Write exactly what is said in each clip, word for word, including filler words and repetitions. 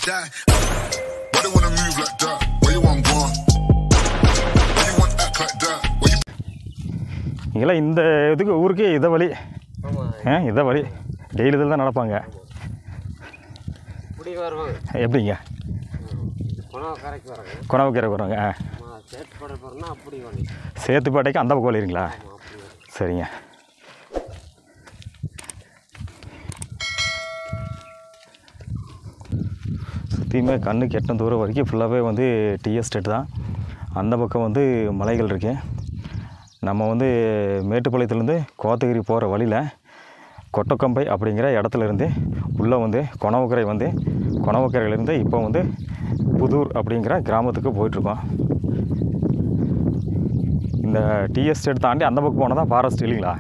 die. Why they wanna move like that? Where you want go? Why you want act like that? Where you? இங்கெல்லாம் இந்த இதுக்கு ஊருக்கே இதை வழி. ஆ இதை வழி டெய்லி இதில் தான் நடப்பாங்க. எப்படிங்க குணவக்கரை வராங்க. ஆ சேத்துப்பாட்டைக்கு அந்த பக்கம் வழிங்களா? சரிங்க. சுற்றியுமே கண்ணுக்கு எட்டும் தூரம் வரைக்கும் ஃபுல்லாகவே வந்து டீ எஸ்டேட் தான். அந்த பக்கம் வந்து மலைகள் இருக்கு. நம்ம வந்து மேட்டுப்பாளையத்துலேருந்து கோத்தகிரி போகிற வழியில் கொட்டக்கம்பை அப்படிங்கிற இடத்துல இருந்து உள்ளே வந்து கொணவக்கரை வந்து கொணவக்கரையிலேருந்து இப்போ வந்து புதூர் அப்படிங்கிற கிராமத்துக்கு போயிட்டுருக்கோம். இந்த டீ எஸ்டேட் தாண்டி அந்த பக்கம் போனால் தான் ஃபாரஸ்ட் இல்லைங்களா?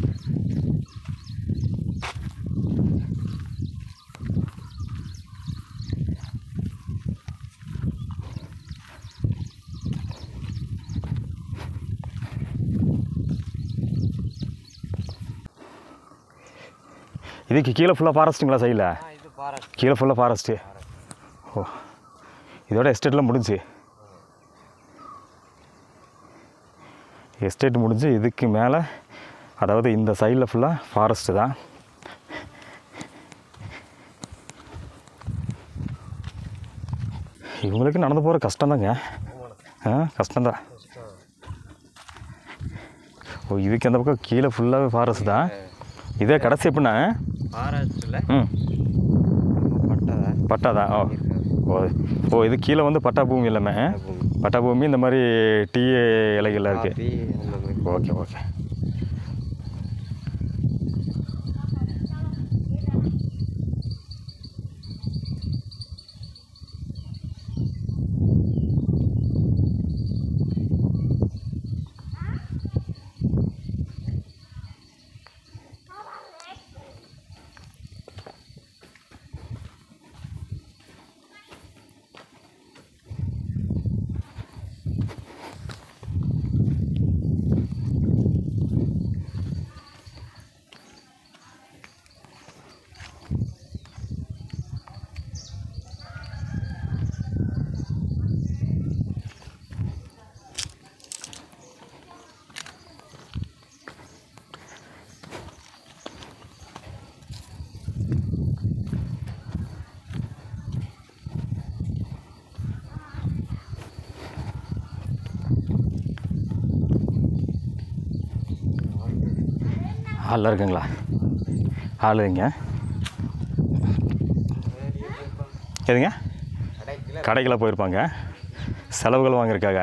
இதுக்கு கீழே ஃபுல்லாக ஃபாரஸ்ட்டுங்களா? சைடில் கீழே ஃபுல்லாக ஃபாரஸ்ட்டு. ஓ இதோட எஸ்டேட்லாம் முடிஞ்சு எஸ்டேட் முடிஞ்சு இதுக்கு மேலே அதாவது இந்த சைடில் ஃபுல்லாக ஃபாரஸ்ட்டு தான். இவங்களுக்கு நடந்து போகிற கஷ்டம்தாங்க. ஆ கஷ்டம்தான். ஓ இதுக்கு அந்த பக்கம் கீழே ஃபுல்லாகவே ஃபாரஸ்ட் தான். இதே கடைசி எப்படின்னா ஃபாரஸ்ட்டில் ம் பட்டா பட்டா தான். ஓ ஓ ஓ இது கீழே வந்து பட்டா பூமி எல்லாமே பட்டா பூமி இந்த மாதிரி டீ இலைகள்லாம் இருக்குது. Okay okay. ஹாலில் இருக்குங்களா? ஹால் எதுங்க? எதுங்க? கடைக்கெல்லாம் போயிருப்பாங்க செலவுகள் வாங்கியிருக்காங்க.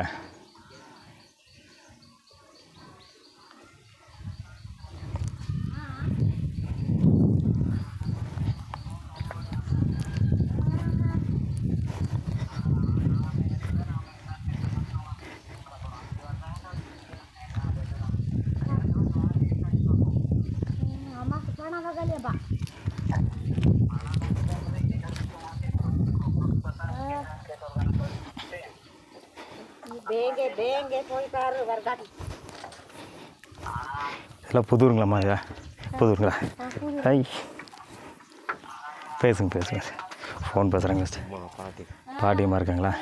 எல்லாம் புதூருங்களாம்மா? ஐயா புதூருங்களா? ஐ பேசுங்க பேசுங்க. ஃபோன் பேசுகிறாங்க. பாட்டியம்மா இருக்காங்களா?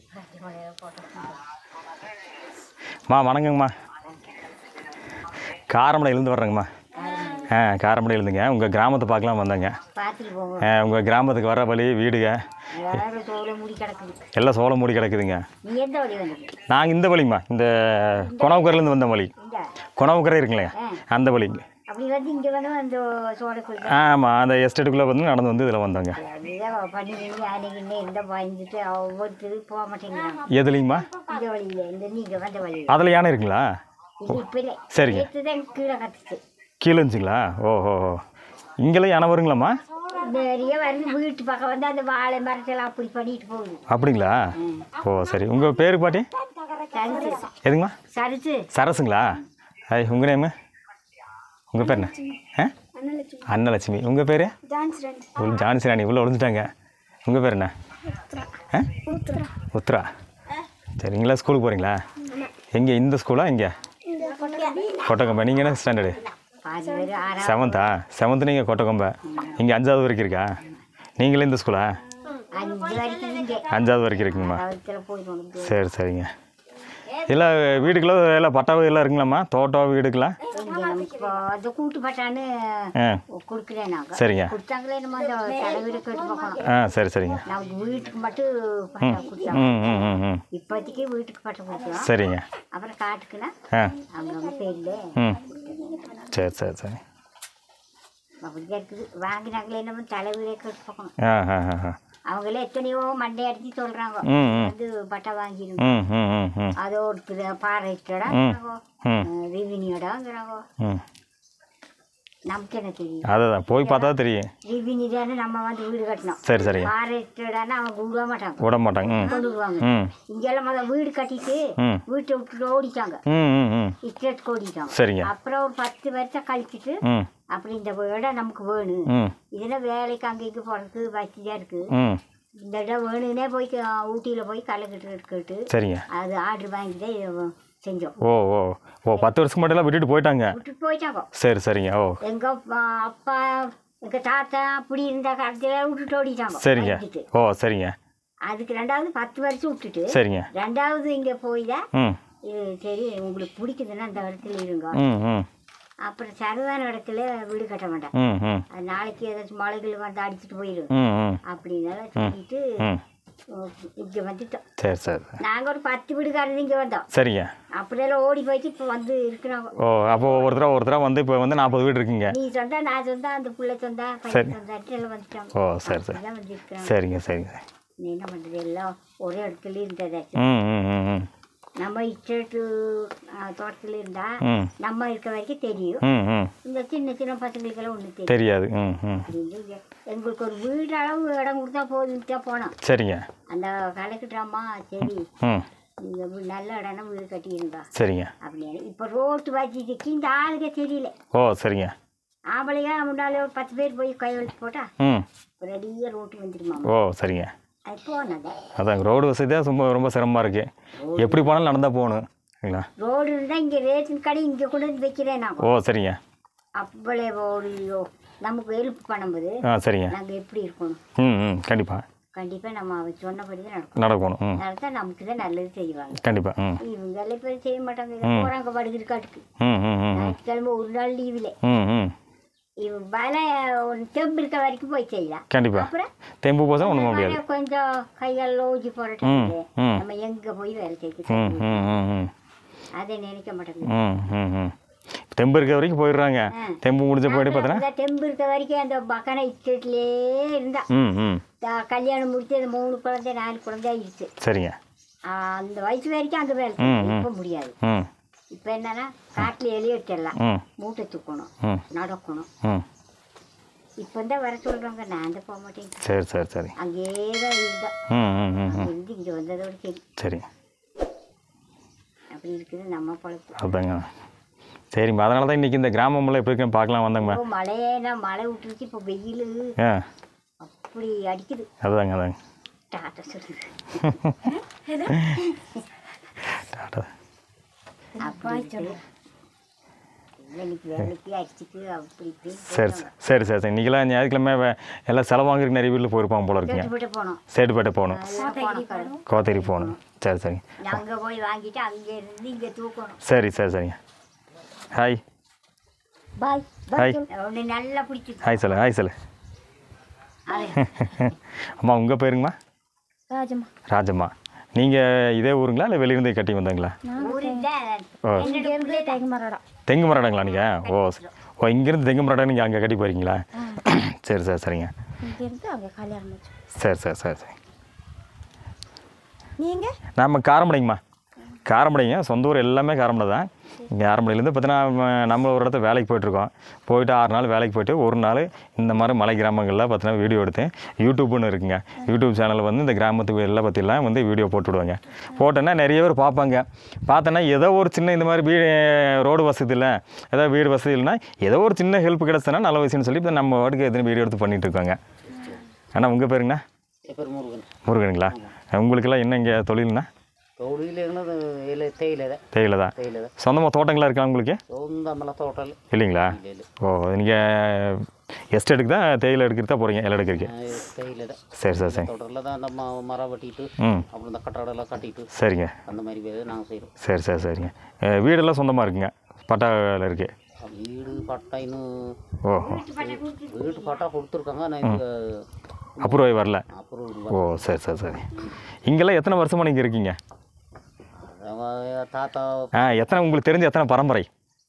மா வணக்கங்கம்மா. காரமடையிலேருந்து வர்றேங்கம்மா. ஆ காரமடையிலேருந்துங்க. உங்கள் கிராமத்தை பார்க்கலாம் வந்தாங்க. உங்கள் கிராமத்துக்கு வர வழி வீடுங்க எல்லாம் சோளம் மூடி கிடக்குதுங்க. நாங்கள் இந்த வழிங்கம்மா இந்த கொணவக்கரையிலேருந்து வந்த வழி. கொணவக்கரை இருக்குங்களே அந்த வழி. ஆமாம் அந்த எஸ்டேட்டுக்குள்ளே வந்து நடந்து வந்து இதில் வந்தாங்க. எதுலைங்கம்மா? அதில் யானை இருக்குங்களா? சரிங்க. கீழே இருந்துச்சுங்களா? ஓஹோ இங்கெல்லாம் யானை வருங்களாம்மா? வீட்டு பக்கம் வந்து அந்த வாழை மரத்தெல்லாம் அப்படி பண்ணிட்டு போகுது. அப்படிங்களா? ஓ சரி. உங்கள் பேரு பாட்டி எதுங்கம்மா? சரசு. சரசுங்களா? ஐ உங்கள் நேமு? உங்கள் பேர் என்ன? ஆ அன்னலட்சுமி. உங்கள் பேர்? ஜான்சி ராணி. உள்ளே ஒழிஞ்சிட்டாங்க. உங்கள் பேர் என்ன? ஆ உத்ரா. சரிங்களா? ஸ்கூலுக்கு போகிறீங்களா? எங்கே இந்த ஸ்கூலா? இங்கே கொட்டக்கம்பை. நீங்கள் என்ன ஸ்டாண்டர்டு? செவன்த்தா? செவன்த்து நீங்கள் கொட்டக்கம்பை. இங்கே அஞ்சாவது வரைக்கும் இருக்கா? நீங்களே இந்த ஸ்கூலா? அஞ்சாவது வரைக்கும் இருக்குங்கம்மா. ஆறாவதுல போய் கொண்டு சரி சரிங்க. எல்லாம் வீடுக்கெல்லாம் எல்லாம் பட்டா எல்லாம் இருக்குங்களாம்மா? தோட்டம் வீடுக்கெல்லாம் இப்போ அது கூட்டு பட்டான்னு ஆ கொடுக்குறேன் நாங்கள். சரிங்க. கொடுத்தாங்களே நம்ம அந்த தலை வீடு கட்டு பார்க்கணும். ஆ சரி சரிங்க. நான் வீட்டுக்கு மட்டும் பட்டா கொடுத்தாங்க. ம் ம் ம் ம் இப்போதைக்கு வீட்டுக்கு பட்டா கொடுக்கலாம். சரிங்க. அப்புறம் காட்டுக்குன்னா ஆ அவங்க பேர்ல ம் சரி சரி சரி. அப்படிதான் இருக்குது. வாங்கினாங்களே நம்ம தலை வீடே கட்டு பார்க்கணும். ஆ ஆ ஆ ஆ அவங்களே எத்தனையோ மண்டை அடிச்சு சொல்கிறாங்க ம் ம் வந்து பட்டா வாங்கிடும். ம் ம் ம் ம் அதோட பாறைட்டடா ம் ரிவினியோடாங்கிறாங்க. ம் நமக்கு என்ன தெரியும்? அதுதான் போய் பார்த்தா தெரியும். ரிவினி தானே நம்ம வந்து வீடு கட்டணும். சரி சரிங்க. பாறைட்டடான்னு அவங்க விட மாட்டாங்க, விட மாட்டாங்க. ம் கொண்டு விடுவாங்க. ம் இங்கெல்லாம் முதல்ல வீடு கட்டிட்டு ம் வீட்டை விட்டுட்டு ஓடிட்டாங்க, ம் ம் ம் இஸ்டேட்டுக்கு ஓடிட்டாங்க. சரிங்க. அப்புறம் ஒரு பத்து வருஷம் கழிச்சிட்டு ம் அப்படி இந்த இடம் நமக்கு வேணும், ம் இதெல்லாம் வேலைக்கு அங்கே இங்கே போகிறதுக்கு வசதியாக இருக்குது, ம் இந்த இடம் வேணுன்னே போய் ஊட்டியில் போய் களை கட்டு கேட்டு சரிங்க. அது ஆர்டர் வாங்கி தான் இதை செஞ்சோம். ஓ ஓ ஓ பத்து வருஷத்துக்கு மட்டும் விட்டுட்டு போயிட்டாங்க. விட்டுட்டு போயிட்டாங்க. சரி சரிங்க. ஓ எங்க அப்பா எங்க தாத்தா அப்படி இருந்த காலத்துல விட்டுட்டு ஓடிட்டாங்க. சரிங்க. விட்டுட்டு. ஓ சரிங்க அதுக்கு ரெண்டாவது பத்து வருஷம் விட்டுட்டு சரிங்க. ரெண்டாவது இங்க போய் தான் ம் இது சரி உங்களுக்கு பிடிக்குதுன்னா அந்த இடத்துல இருங்க, ம் ம் அப்புறம் சரியான இடத்துல வீடு கட்ட வேண்டாம், ம் ம் அது நாளைக்கு ஏதாச்சும் மலைகள் வந்து அடிச்சுட்டு போயிடும் ம் ம் அப்படின்னால சொல்லிட்டு ம் இங்க வந்துட்டோம். சரி சரி நாங்க ஒரு பத்து வீடுக்காரது இங்க வந்தோம். சரிங்க. அப்படியெல்லாம் ஓடி போயிட்டு இப்போ வந்து இருக்கிறாங்க. ஓ அப்போ ஒவ்வொருத்தரா ஒருத்தரா வந்து இப்போ வந்து நாற்பது வீடு இருக்குங்க. நீ சொந்தா நான் சொந்தா அந்த பிள்ளை சொந்தா பையன் சொந்தா எல்லாம் வந்துட்டாங்க. ஓ சரி சரி. அப்படிதான் வந்து இருக்கிறாங்க. சரிங்க சரிங்க. நீ என்ன பண்ணுறது, எல்லாம் ஒரே இடத்துல இருந்ததாச்சு. ம் ம் ம் ம் நம்ம இச்சேட்டு தோட்டத்தில் இருந்தால் ம் நம்ம இருக்க வரைக்கும் தெரியும், ம் ம் இந்த சின்ன சின்ன பசங்களுக்கெல்லாம் ஒன்றும் தெரியும். தெரியாது. ம் ம் அப்படின்னு எங்களுக்கு ஒரு வீடு அளவு இடம் கொடுத்தா போதுன்ட்டு தான் போனோம். சரிங்க. அந்த கலக்கிட்டாமா சரி ம் நீங்கள் நல்ல இடம்னா வீடு கட்டியிருந்தா சரிங்க. அப்படின்னு. இப்போ ரோட்டு வச்சுட்டு இந்த ஆளுக்கே தெரியல. ஓ சரிங்க. ஆம்பளைங்க முன்னாலே ஒரு பத்து பேர் போய் கையெழுத்து போட்டா ம் ரெடியாக ரோட்டு வந்துடுமா. ஓ சரிங்க. அது போனது அதாங்க ரோடு வசதி தான் ரொம்ப ரொம்ப சிரமமாக இருக்குது. எப்படி போனாலும் நடந்தால் போகணும் சரிங்களா. ரோடு இருந்தால் இங்கே ரேஷன் கடை இங்கே கொண்டு வந்து வைக்கிறேன் நான். ஓ சரிங்க. அவ்வளோ ஒரு நமக்கு ஹெல்ப் பண்ணும்போது ஆ சரிங்க. நாங்கள் எப்படி இருக்கணும், ம் ம் கண்டிப்பாக கண்டிப்பாக நம்ம அவ சொன்னபடி தான் நடக்கணும். நடக்கணும். ம் நடத்தா நமக்கு தான் நல்லது செய்வாங்க. கண்டிப்பாக. ம் இவங்க எல்லாம் பேர் செய்ய மாட்டாங்க, போகிறாங்க படுகிற காட்டுக்கு. ம் ம் ம் ம் கிளம்ப ஒரு நாள் லீவில் ம் ம் இவன் வேலை ஒரு தெம்பு இருக்க வரைக்கும் போய் செய்யலாம். கண்டிப்பாக. அப்புறம் தெம்பு போசம் ஒன்றும் முடியாது. வேலை கொஞ்சம் கையால் ஊஜி போகிற ம் ம் நம்ம எங்கே போய் வேலை ம் செய்ய ம் ம் ம் அதை நினைக்க மாட்டேங்குது. ம் ம் ம் தெம்பு இருக்க வரைக்கும் போயிடுறாங்க. தெம்பு முடிஞ்ச போயிட்டு பார்த்தோன்னா அந்த தெம்பு இருக்க வரைக்கும் அந்த பக்கனை இஸ்டேட்லேயே இருந்தா. ம் ம் த- கல்யாணம் முடிச்சு அந்த மூணு குழந்தை நாலு குழந்தை ஆயிடுச்சு. சரிங்க. அந்த வயசு வரைக்கும் அங்கே வேலை ம், செய்யணும். ம். இப்போ முடியாது. ம் இப்போ என்னன்னா காட்டில் எலியெட்டெல்லாம் ம் மூட்டை தூக்கணும், ம் நடக்கணும். ம் இப்போ தான் வர சொல்கிறாங்க, நான் தான் போக மாட்டேன். சரி சரி சரி. அங்கேயே தான் இருந்தா. ம் ம் ம் ம் அங்கேருந்து இங்கே வந்ததோட சரி சரி. அப்படி இருக்குது நம்ம பழப்பு. அதாங்க. சரிம்மா, அதனால தான் இன்றைக்கி இந்த கிராமம்லாம் எப்படி இருக்குன்னு பார்க்கலாம் வந்தேங்கம்மா. இப்போ மழையேனா மழை விட்டுருச்சு, இப்போ வெயில் ஆ அப்படி அடிக்குது. அதுதாங்க அதாங்க. டாட்டா சொல்லுது டாடா. அப்படி சொல்லு. இன்னைக்கு வேலைக்கு அடிச்சுட்டு அப்படி இப்படி சரி சரி சரி சரி சரி. இன்றைக்கெல்லாம் ஞாயிற்றுக்கிழமை வே- எல்லாம் செலவாங்கிறதுக்கு நிறைய வீட்டில் போயிருப்பாங்க போல இருக்குங்க. போட்டு போனோம். சேட்டுப்பேட்டை போகணும், போனோம். கோத்தகிரி போகணும். சரி சரிங்க. அங்கே போய் வாங்கிட்டு அங்கே இருந்து இங்கே தூக்கணும். சரி சரி சரிங்க. ஹாய் பாய் ஹாய் ஒன்று நல்லா பிடிச்சிருக்கு. ஹாய் சொல்லு ஹாய் சொல்லு. அது அம்மா உங்கள் பேருங்கம்மா? ராஜம்மா. ராஜம்மா. நீங்கள் இதே ஊருங்களா இல்லை வெளியிருந்து கட்டி வந்தாங்களா? ஊருக்கு தான் ஓ என்னோட தேங்க மரம். தெங்கு மரடங்களா நீங்கள்? ஓ ஓ இங்கேருந்து தெங்கு மரடம் நீங்கள் அங்கே கட்டி போகிறீங்களா? சரி சரி சரிங்க. இங்கேருந்து அங்கே கல்யாணம் வச்சு. சரி சரி சரி சரி. நீங்கள்? நம்ம காரமடைங்கம்மா. காரமடைங்க, சொந்த ஊர் எல்லாமே காரமடை தான். இங்கே காரமடையிலேருந்து பார்த்தீங்கன்னா நம்ம ஒரு இடத்துல வேலைக்கு போயிட்டுருக்கோம். போயிட்டு ஆறு நாள் வேலைக்கு போயிட்டு ஒரு நாள் இந்த மாதிரி மலை கிராமங்களில் பார்த்தீங்கன்னா வீடியோ எடுத்தேன். யூடியூப்னு இருக்குங்க. யூடியூப் சேனலில் வந்து இந்த கிராமத்து எல்லாம் பற்றிலாம் வந்து வீடியோ போட்டு விடுவாங்க. போட்டோன்னா நிறைய பேர் பார்ப்பாங்க. பார்த்தோன்னா ஏதோ ஒரு சின்ன இந்த மாதிரி வீடு ரோடு வசதி இல்லை, ஏதோ வீடு வசதி இல்லைன்னா ஏதோ ஒரு சின்ன ஹெல்ப் கிடச்சுன்னா நல்ல விஷயம்னு சொல்லி இப்போ நம்ம வாட்டுக்கு எத்தனை வீடியோ எடுத்து பண்ணிகிட்டு இருக்காங்க. ஆனால் உங்கள் பேருங்கண்ணா? பேர் முருகன். முருகனுங்களா? உங்களுக்கெல்லாம் என்ன இங்கே தொழில்ண்ணா? தொழில் என்னது இல்லை, தேயிலை தான். தேயிலை தான். தேயிலை தான். சொந்தமாக தோட்டங்களாக இருக்கா உங்களுக்கு? சொந்தமெல்லாம் தோட்டம் இல்லைங்களா? ஓ நீங்கள் எஸ்டேட்டுக்கு தான் தேயிலை எடுக்கிறது தான் போகிறீங்க இலை எடுக்கிறீங்க? தேயிலை தான். சரி சார் சரி. தொடரில் தான் நம்ம மரம் வெட்டிட்டு ம் அப்புறம் இந்த கட்டடம்லாம் கட்டிட்டு சரிங்க. அந்த மாதிரி வேலை நாங்கள் செய்கிறோம். சரி சரி சரிங்க. அஹ் வீடெல்லாம் சொந்தமாக இருக்குங்க? பட்டாவில் இருக்குது? வீடு பட்டா இன்னும் ஓஹோ, வீட்டு பட்டா கொடுத்துருக்காங்க. ஆனால் இது அப்ரூவ் வரல. அப்புறம் ஓ சரி சரி சரி. இங்கெல்லாம் எத்தனை வருஷமாக நீங்கள் இருக்கீங்க? தாத்தா ஆ எத்தனை உங்களுக்கு தெரிஞ்ச எத்தனை பரம்பரை?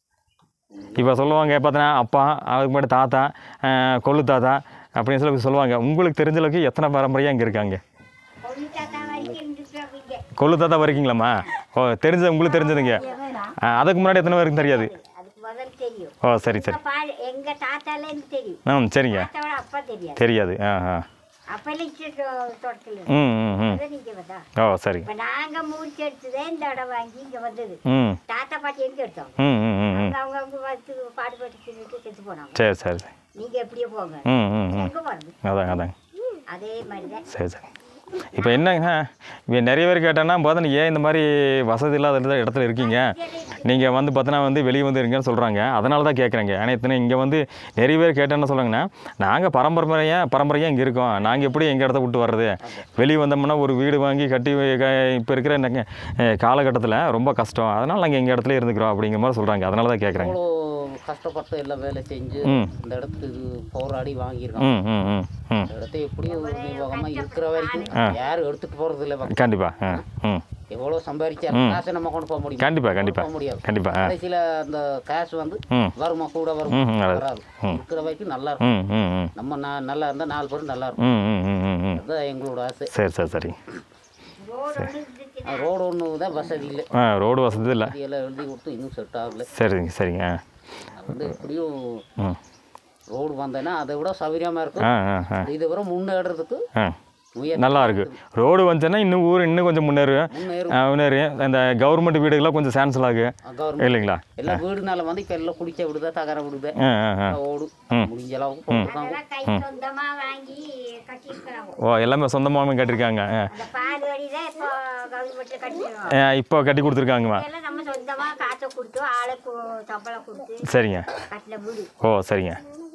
இப்போ சொல்லுவாங்க பார்த்தீங்கன்னா அப்பா, அதுக்கு முன்னாடி தாத்தா, அஹ் கொள்ளு தாத்தா அப்படின்னு சொல்லி சொல்லுவாங்க. உங்களுக்கு தெரிஞ்ச அளவுக்கு எத்தனை பரம்பரையாக இங்கே இருக்காங்க? கொள்ளு தாத்தா வரைக்கும் இருந்துட்டு கொள்ளு தாத்தா வரைக்குங்களாம்மா? ஓ தெரிஞ்சது உங்களுக்கு தெரிஞ்சதுங்க. ஆ, அதுக்கு முன்னாடி எத்தனை பேருக்கு தெரியாது? அதுக்கு முதல் தெரியும். ஓ சரி சரி. எங்க பால் எங்க தாத்தால இருந்து தெரியும். ம் சரிங்க. தாத்தாவோட அப்பா தெரியாது. தெரியாது. ஆ ஆ அப்பெல்லாம் தோட்டத்தில் ம் ம் ம் அதான் நீங்க வந்தா. ஓ சரி. இப்ப நாங்க மூச்சு எடுத்ததே இந்த இடம் வாங்கி இங்க வந்தது. ம் தாத்தா பாட்டி எங்க எடுத்தோம். ம் ம் ம் ம் அவங்க அவங்க அவங்க பார்த்து பாடுபட்டு தின்னுட்டு செத்து போனாங்க. சரி சரி சரி. நீங்க எப்படியோ போங்க. ம் ம் ம் எங்க போறது? அதாங்க அதாங்க. அதே மாதிரி தான். சரி சரி. இப்போ என்னங்கன்னா இப்போ நிறைய பேர் கேட்டேன்னா பார்த்தா ஏன் இந்த மாதிரி வசதி இல்லாத இடத்துல இருக்கீங்க, நீங்கள் வந்து பார்த்தோன்னா வந்து வெளியே வந்து இருங்கன்னு சொல்கிறாங்க. அதனால தான் கேட்குறேங்க. ஆனால் இத்தனை இங்கே வந்து நிறைய பேர் கேட்டேன்னு சொல்கிறாங்கன்னா, நாங்கள் பரம்பரையாக பரம்பரையாக இங்கே இருக்கோம், நாங்கள் எப்படி எங்கள் இடத்த விட்டு வர்றது? வெளியே வந்தோம்னா ஒரு வீடு வாங்கி கட்டி இப்போ இருக்கிற என்ன காலகட்டத்தில் ரொம்ப கஷ்டம், அதனால் நாங்கள் எங்கள் இடத்துல இருந்துக்கிறோம் அப்படிங்கிற மாதிரி சொல்கிறாங்க. அதனால தான் கேட்குறாங்க. அவ்வளோ கஷ்டப்பட்டு எல்லாம் வேலை செஞ்சு ம் இந்த இடத்துக்கு இது போராடி வாங்கியிருக்காங்க. ம் ம் ம் ம் இந்த இடத்த எப்படியும் ஒரு நிர்வாகமாக இருக்கிற வரைக்கும் யாரும் எடுத்துகிட்டு போகிறது இல்லை. கண்டிப்பாக. ஆ ம் எவ்வளோ சம்பாதிச்சா காசை நம்ம கொண்டு போக முடியும்? கண்டிப்பாக கண்டிப்பாக போக முடியாது. கண்டிப்பாக. ஆ கடைசியில் அந்த கேஷ் வந்து ம் வருமா கூட வரும் ம் ம் வராது. வராது. இருக்கிற வரைக்கும் நல்லா இருக்கும். ம் ம் ம் நம்ம நான் நல்லா இருந்தால் நாலு பேரும் நல்லா இருக்கும். ம் ம் ம் ம் ம் அதுதான் எங்களோட ஆசை. சரி சரி சரி. ரோடு ஒன்று இருந்துச்சுன்னா ரோடு ஒன்று தான் வசதி இல்லை. ஆ ரோடு வசதி இல்லை. எல்லாம் எழுதி கொடுத்து இன்னும் செட் ஆகலை. சரிங்க சரிங்க. ஆ அது வந்து எப்படியும் ம் ரோடு வந்தேன்னா அதை விட சௌகரியமாக இருக்கும். ஆ ஆ ஆ இதை விட முன்னேறதுக்கு ஆ முயற்சி நல்லா இருக்குது. ரோடு வந்துச்சுன்னா இன்னும் ஊர் இன்னும் கொஞ்சம் முன்னேறும். முன்னேறும். ஆ, முன்னேறும். இந்த கவர்மெண்ட் வீடுகள்லாம் கொஞ்சம் சான்சல் ஆகும் கவர்மெண்ட் இல்லைங்களா? எல்லாம் வீடுனால வந்து இப்போ எல்லாம் குடிக்க விடுதா, தகர விடுதா, ஆ ஆ ஆ ஓடு ம். முடிஞ்ச அளவுக்கு போட்டுருக்காங்க. அதெல்லாம் கை சொந்தமா வாங்கி கட்டியிருக்கிறாங்க. ஓ எல்லாமே சொந்தமாக கட்டியிருக்காங்க. ஆ அந்த பால் வழி தான் இப்போ கவர்மெண்ட்ல கட்டிடுவோம். ஆ, இப்போ கட்டி கொடுத்துருக்காங்கம்மா. இதெல்லாம் நம்ம சொந்தமா காசை கொடுத்து ஆளுக்கு சம்பளம் கொடுத்து சரிங்க. கட்டின வீடு. ஓ சரிங்க.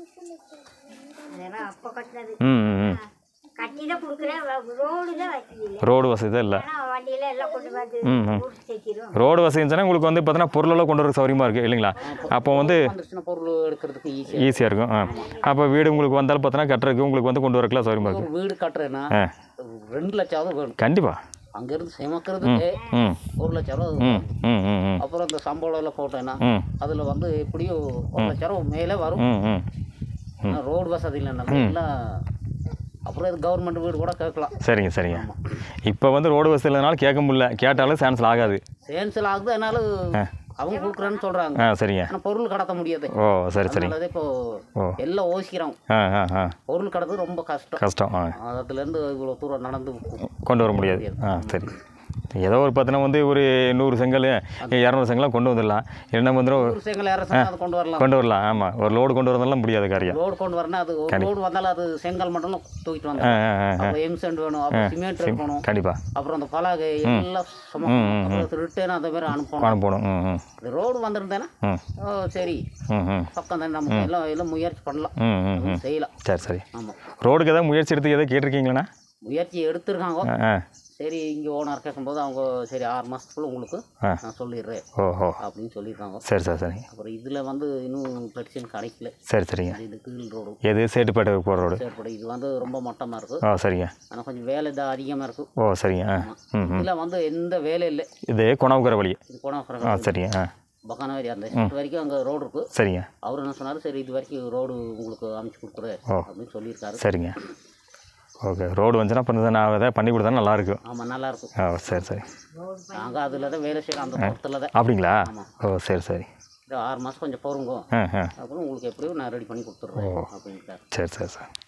அதெல்லாம் அப்போ கட்டினது. ம் ம் ம் கட்டி தான் கொடுக்குறேன். ரோடு தான் வசதி இல்லை. ரோடு வசதி தான் இல்லை. ஆனால் வண்டியில எல்லாம் கொண்டு வந்து ம் ம் ஊருக்கு சேர்த்திடும். ரோடு வசதி இருந்துச்சுன்னா உங்களுக்கு வந்து பார்த்தீங்கன்னா பொருளெல்லாம் கொண்டு வர சௌகரியமாக இருக்குது இல்லைங்களா? அப்போ வந்து வந்துருச்சுன்னா பொருள் எடுக்கிறதுக்கு ஈஸியாக. ஈஸியாக இருக்கும். ஆ அப்போ வீடு உங்களுக்கு வந்தாலும் பார்த்தீங்கன்னா கட்டுறதுக்கு உங்களுக்கு வந்து கொண்டு வரக்கலாம் சௌகரியமாக ஒரு இருக்கும். வீடு கட்டுறேன்னா ஆ ரெண்டு லட்சம் வேணும். கண்டிப்பாக. அங்கேருந்து சுமக்கிறதுக்கு ம் ஒரு லட்சம் ரூபா ம் வேணும். ம் ம் ம் அப்புறம் இந்த சம்பளம் எல்லாம் போட்டேன்னா ம் அதில் வந்து எப்படியும் ஒரு லட்சம் ரூபா மேலே வரும். ம் ம் ஆனா ரோடு வசதி இல்லைன்னா எல்லாம் அப்புறம் இது கவர்மெண்ட் வீடு கூட கேட்கலாம். சரிங்க சரிங்க. இப்போ வந்து ரோடு வசதி இல்லைனாலும் கேட்க முடியல, கேட்டாலும் சான்சல் ஆகாது. சேன்சல் ஆகுது. அதனால அவங்க கொடுக்குறேன்னு சொல்கிறாங்க. ஆ சரிங்க. ஆனால் பொருள் கடத்த முடியாது. ஓ சரி சரி. அதனால இப்போ ஓ எல்லாம் ஓசிக்கிறாங்க. ஆ ஆ ஆ பொருள் கடத்துறது ரொம்ப கஷ்டம். கஷ்டம். ஆ அதுலேருந்து இவ்வளோ தூரம் நடந்து கொண்டு வர முடியாது. ஆ சரி. ஏதோ ஒரு பார்த்தீங்கன்னா வந்து ஒரு நூறு செங்கல் இரநூறு செங்கலாம் கொண்டு வந்துடலாம். என்ன வந்துடும் ஒரு செங்கல் அரசு அதை கொண்டு வரலாம். கொண்டு வரலாம். ஆமாம் ஒரு லோடு கொண்டு வரதெல்லாம் முடியாது காரியம். லோடு கொண்டு வரனா அது ஒரு லோடு வந்தாலும் அது செங்கல் மட்டும் தூக்கிட்டு ஆ வந்தோம். ஆ ஆ அப்புறம் எம்சென்ட் வேணும், அப்புறம் சிமெண்ட் இருக்கணும், கண்டிப்பாக அப்புறம் அந்த பலகை எல்லாம் சுமக்கணும், அப்புறம் ரிட்டர்ன் அந்த மாதிரி அனுப்பணும். அனுப்பணும். ம் ம் இது ரோடு வந்திருந்தேன்னா ம் ஓ சரி ம் ம் பக்கம் தான் நம்ம எல்லாம் எல்லாம் முயற்சி பண்ணலாம். ம் ம் ம் செய்யலாம். சரி சரி. ஆமாம் ரோடுக்கு எதாவது முயற்சி எடுத்து எதாவது கேட்டிருக்கீங்களாண்ணா? முயற்சி எடுத்துருக்காங்க. ஆ ஆ சரி இங்கே ஓனர் கேட்கும்போது அவங்க சரி ஆறு மாதத்துக்குள்ள உங்களுக்கு ஆ நான் சொல்லிடுறேன் ஓஹோ அப்படின்னு சொல்லியிருக்காங்க. சரி சரி சரி. அப்புறம் இதில் வந்து இன்னும் பிரச்சனை கிடைக்கல. சரி சரிங்க. இது கீழ் ரோடு எது சேட்டுப்பேட்டை போகிற ரோடு? செயற்பட இது வந்து ரொம்ப மட்டமாக இருக்குது. ஓ சரிங்க. ஆனால் கொஞ்சம் வேலை தான் அதிகமாக இருக்கும். ஓ சரிங்க. ஆ ம் ம் இதில் வந்து எந்த வேலை இல்லை. இது குணவுக்கிற வழி. இது போனால் ஆ சரிங்க. ஆ பக்கானவரி அந்த இது வரைக்கும் அங்கே ரோடு இருக்குது. சரிங்க. அவர் என்ன சொன்னார், சரி இது வரைக்கும் ரோடு உங்களுக்கு அமைச்சு கொடுக்குறேன் ஓ. அப்படின்னு சொல்லியிருக்காரு. சரிங்க. ஓகே ரோடு வந்துச்சுன்னா இப்போ நான் எதாவது பண்ணி கொடுத்தா நல்லாயிருக்கும். ஆமாம் நல்லாயிருக்கும். ஓ சரி சரி. நாங்கள் அதில் தான் வேலை செய்கிறோம், அந்த தோட்டத்தில் தான். அப்படிங்களா? ஓ சரி சரி. இது ஆறு மாதம் கொஞ்சம் பொறுங்க, ஆ ஆ அப்புறம் உங்களுக்கு எப்படியும் நான் ரெடி பண்ணி கொடுத்துட்றேன் அப்படின்ட்டார். சரி சரி சார்.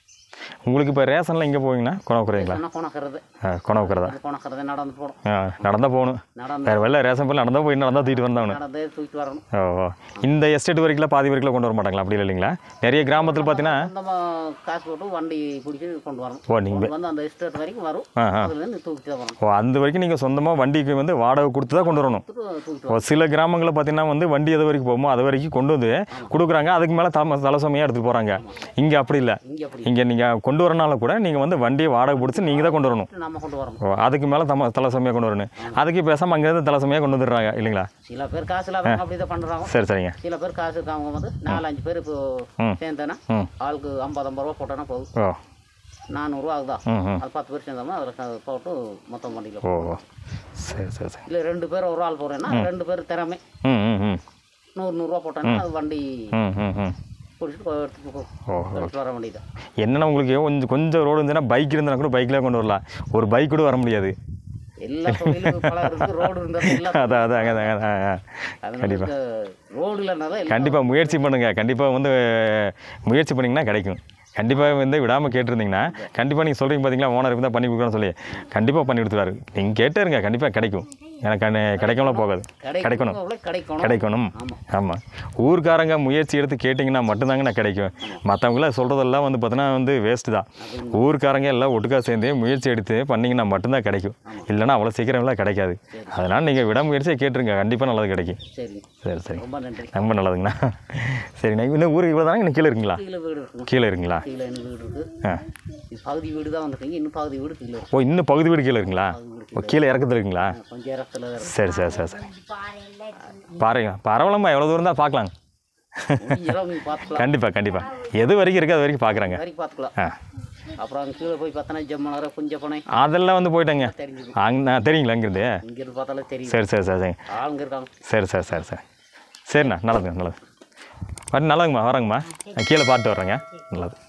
உங்களுக்கு இப்போ ரேஷன்லாம் இங்கே போவீங்கன்னா கொணக்குறீங்களா? என்ன கொணக்கிறது கொணக்குறதா? கொணக்கிறது நடந்து போகணும். ஆ நடந்தால் போகணும். நடந்து வேறு வெளில ரேஷன் போய் நடந்தால் போய் நடந்தால் தூக்கிட்டு வந்தாகணும். நடந்து தூக்கிட்டு வரணும். ஓ ஓ இந்த எஸ்டேட் வரைக்கும் பாதி வரைக்கும் கொண்டு வர மாட்டாங்களா? அப்படி இல்லைங்களா? நிறைய கிராமத்தில் பார்த்தீங்கன்னா நம்ம காசு போட்டு வண்டி பிடிச்சி கொண்டு வரணும். ஓ நீங்கள் வந்து அந்த எஸ்டேட் வரைக்கும் வரும். ஆ ஆ அதுலேருந்து தூக்கிட்டு தான் வரணும். ஓ அந்த வரைக்கும் நீங்கள் சொந்தமாக வண்டிக்கு வந்து வாடகை கொடுத்து தான் கொண்டு வரணும். தூக்கிட்டு ஓ சில கிராமங்களில் பார்த்தீங்கன்னா வந்து வண்டி எது வரைக்கும் போகுமோ அது வரைக்கும் கொண்டு வந்து கொடுக்குறாங்க. அதுக்கு மேலே தலை தலைசமையாக எடுத்துகிட்டு போகிறாங்க. இங்கே அப்படி இல்லை. இங்கே அப்படி இங்கே நீங்கள் கொண்டு வரனால கூட நீங்கள் வந்து வண்டியை வாடகை பிடிச்சி நீங்கள் தான் கொண்டு வரணும். நம்ம கொண்டு வரணும். ஓ அதுக்கு மேலே தம தலைசமையாக கொண்டு வரணும். அதுக்கு பேசாமல் அங்கேருந்து தலைசமையாக கொண்டு வந்துடுறாங்க இல்லைங்களா? சில பேர் காசு இல்லாதவங்க அப்படி தான் பண்ணுறாங்க. சரி சரிங்க. சில பேர் காசு இருக்கவங்க வந்து நாலு அஞ்சு பேர் இப்போ சேர்ந்தேன்னா ம் ஆளுக்கு ஐம்பது ஐம்பது ரூபா போட்டோன்னா போதும். ஓ நானூறுரூவா ஆகுதா? ம் ம் அது பத்து பேர் சேர்ந்தோம்னா அதில் போட்டு மொத்தம் வண்டியில். ஓ சரி சரி சரி. இல்லை ரெண்டு பேர் ஒரு ஆள் போகிறேன்னா ரெண்டு பேர் திறமை ம் ம் ம் நூறு நூறுரூவா போட்டோன்னா அது வண்டி ம் ம் ம் பிடிச்சிட்டு எடுத்துட்டு போ ஓ எடுத்துட்டு வர வேண்டியது. என்னென்னா உங்களுக்கு கொஞ்சம் கொஞ்சம் ரோடு இருந்துச்சுன்னா பைக் இருந்தால் கூட பைக்கில் கொண்டு வரலாம். ஒரு பைக் கூட வர முடியாது. எல்லா தொழிலும் பல இருக்குது. ரோடு இருந்தால் எல்லாம் அதான் அதான் அதான் அதான் கண்டிப்பாக ரோடு இல்லைன்னா தான் கண்டிப்பாக முயற்சி பண்ணுங்கள். கண்டிப்பாக வந்து முயற்சி பண்ணிங்கன்னா கிடைக்கும். கண்டிப்பாக வந்து விடாமல் கேட்டிருந்தீங்கன்னா கண்டிப்பாக நீங்கள் சொல்கிறீங்க பார்த்தீங்களா ஓனர் இருந்தால் பண்ணி கொடுக்குறோன்னு சொல்லி கண்டிப்பாக பண்ணி கொடுத்துருவாரு. நீங்கள் கேட்டேருங்க கண்டிப்பாக கிடைக்கும். எனக்கு கிடைக்காமலாம் போகாது. கிடைக்கணும் கிடைக்கணும் கிடைக்கணும் ஆமாம். ஊர்க்காரங்க முயற்சி எடுத்து கேட்டிங்கன்னா மட்டும்தாங்க நான் கிடைக்கும். மற்றவங்களாம் சொல்கிறதெல்லாம் வந்து பார்த்தீங்கன்னா வந்து வேஸ்ட்டு தான். ஊர்க்காரங்க எல்லாம் ஒட்டுக்கா சேர்ந்து முயற்சி எடுத்து பண்ணிங்கன்னா மட்டும்தான் கிடைக்கும். இல்லைன்னா அவ்வளோ சீக்கிரம்லாம் கிடைக்காது. அதனால் நீங்கள் விடாமுயற்சியை கேட்டுருங்க. கண்டிப்பாக நல்லது கிடைக்கும். சரி சரி சரி ரொம்ப நன்றி. ரொம்ப நல்லதுங்கண்ணா. சரிண்ணா இன்னும் ஊருக்கு இவ்வளோ தானே இன்னும் கீழே இருக்குங்களா? கீழே வீடு இருக்கும். கீழே இருக்குங்களா? கீழே இன்னும் வீடு இருக்குது. ஆ இது பகுதி வீடு தான் வந்துருக்கீங்க. இன்னும் பகுதி வீடு கீழே ஓ இன்னும் பகுதி வீடு கீழே இருக்குங்களா? ஓ கீழே இறக்கத்தில் இருக்குங்களா? கொஞ்சம் இடத்துல சரி சரி சரி சரி பாருங்க பரவாயில்லம்மா எவ்வளோ தூரம் தான் பார்க்கலாம். பார்த்துக்கலாம். கண்டிப்பாக கண்டிப்பாக எது வரைக்கும் இருக்குது அது வரைக்கும் பார்க்குறாங்க. வரைக்கும் பார்த்துக்கலாம். ஆ அப்புறம் அங்கே கீழே போய் பார்த்தோன்னா ஜம்மனரை குஞ்ச போனேன் அதெல்லாம் வந்து போயிட்டேங்க. தெரிஞ்சுது. அங்கே தெரியுங்களா அங்கேருந்து? இங்கிருந்து பார்த்தாலே தெரியும். சரி சரி சரி சரி ஆளுங்க இருக்காங்க. சரி சரி சரி சரி சரிண்ணா நல்லதுங்க நல்லது. பட் நல்லதுங்கம்மா வரேங்கம்மா. கீழே பார்த்து வர்றேங்க. நல்லது.